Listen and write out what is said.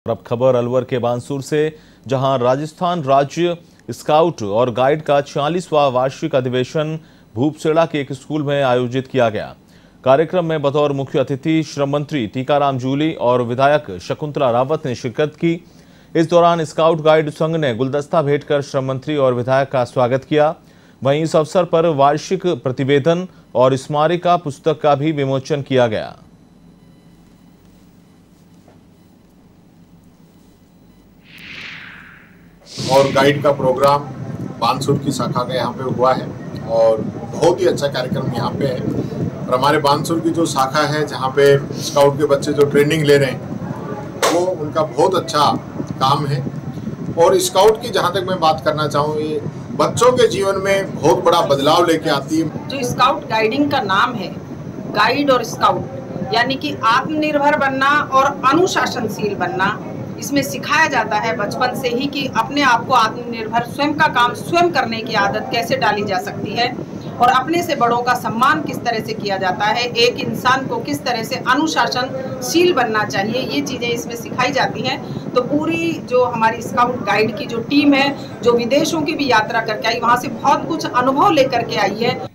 अब खबर अलवर के बानसूर से, जहां राजस्थान राज्य स्काउट और गाइड का 46वां वार्षिक अधिवेशन भूपसेड़ा के एक स्कूल में आयोजित किया गया। कार्यक्रम में बतौर मुख्य अतिथि श्रम मंत्री टीकाराम जूली और विधायक शकुंतला रावत ने शिरकत की। इस दौरान स्काउट गाइड संघ ने गुलदस्ता भेंट कर श्रम मंत्री और विधायक का स्वागत किया। वहीं इस अवसर पर वार्षिक प्रतिवेदन और स्मारिका पुस्तक का भी विमोचन किया गया। और गाइड का प्रोग्राम बानसूर की शाखा का यहाँ पे हुआ है और बहुत ही अच्छा कार्यक्रम यहाँ पे है। और हमारे बानसूर की जो शाखा है जहाँ पे स्काउट के बच्चे जो ट्रेनिंग ले रहे हैं वो उनका बहुत अच्छा काम है। और स्काउट की जहाँ तक मैं बात करना चाहूँ, ये बच्चों के जीवन में बहुत बड़ा बदलाव लेके आती है। जो स्काउट गाइडिंग का नाम है, गाइड और स्काउट, यानी कि आत्मनिर्भर बनना और अनुशासनशील बनना, इसमें सिखाया जाता है बचपन से ही कि अपने आप को आत्मनिर्भर, स्वयं का काम स्वयं करने की आदत कैसे डाली जा सकती है और अपने से बड़ों का सम्मान किस तरह से किया जाता है, एक इंसान को किस तरह से अनुशासनशील बनना चाहिए, ये चीज़ें इसमें सिखाई जाती हैं। तो पूरी जो हमारी स्काउट गाइड की जो टीम है, जो विदेशों की भी यात्रा करके आई, वहाँ से बहुत कुछ अनुभव लेकर के आई है।